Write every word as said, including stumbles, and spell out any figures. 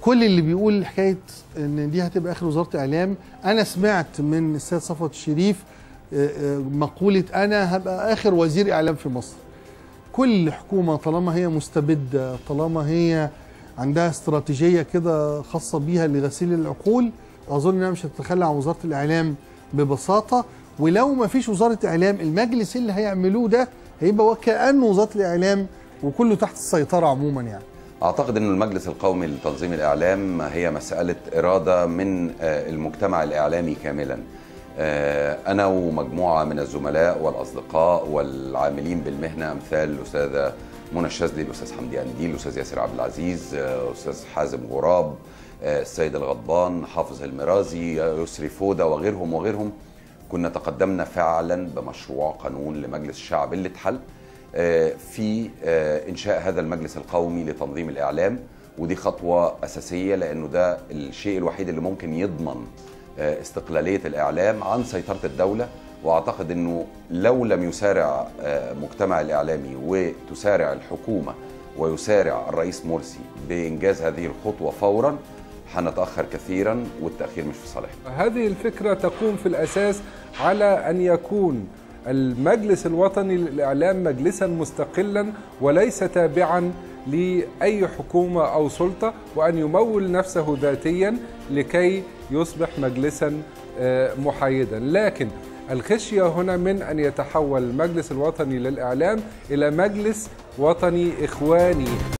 كل اللي بيقول حكايه ان دي هتبقى اخر وزاره اعلام، انا سمعت من السيد صفوت الشريف مقوله انا هبقى اخر وزير اعلام في مصر. كل حكومه طالما هي مستبده، طالما هي عندها استراتيجيه كده خاصه بيها لغسيل العقول، اظن انها مش هتتخلى عن وزاره الاعلام ببساطه. ولو ما فيش وزاره اعلام، المجلس اللي هيعملوه ده هيبقى وكأنه وزاره الاعلام وكله تحت السيطره عموما. يعني أعتقد أن المجلس القومي لتنظيم الإعلام هي مسألة إرادة من المجتمع الإعلامي كاملا. أنا ومجموعة من الزملاء والأصدقاء والعاملين بالمهنة أمثال الأستاذة منى الشاذلي، الأستاذ حمدي أنديل، الأستاذ ياسر عبد العزيز، الأستاذ حازم غراب، السيد الغضبان، حافظ المرازي، يسري فودة وغيرهم وغيرهم، كنا تقدمنا فعلا بمشروع قانون لمجلس الشعب اللي اتحل في إنشاء هذا المجلس القومي لتنظيم الإعلام. ودي خطوة أساسية، لأنه ده الشيء الوحيد اللي ممكن يضمن استقلالية الإعلام عن سيطرة الدولة. وأعتقد أنه لو لم يسارع مجتمع الإعلامي وتسارع الحكومة ويسارع الرئيس مرسي بإنجاز هذه الخطوة فورا، حنتأخر كثيرا، والتأخير مش في صالحنا. هذه الفكرة تقوم في الأساس على أن يكون المجلس الوطني للإعلام مجلسا مستقلا وليس تابعا لأي حكومة أو سلطة، وأن يمول نفسه ذاتيا لكي يصبح مجلسا محايدا. لكن الخشية هنا من أن يتحول المجلس الوطني للإعلام إلى مجلس وطني إخواني.